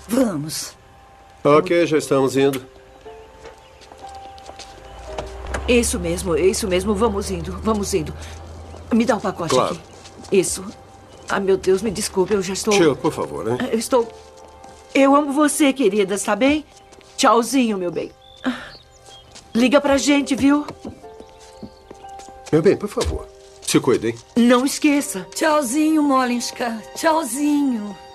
Vamos. Ok, já estamos indo. Isso mesmo. Vamos indo. Me dá um pacote Claro. aqui. Isso. Ah, meu Deus, me desculpe, eu já estou... Tio, por favor, hein? Eu amo você, querida, está bem? Tchauzinho, meu bem. Liga pra gente, viu? Meu bem, por favor. Se cuidem. Não esqueça. Tchauzinho, Molenska. Tchauzinho.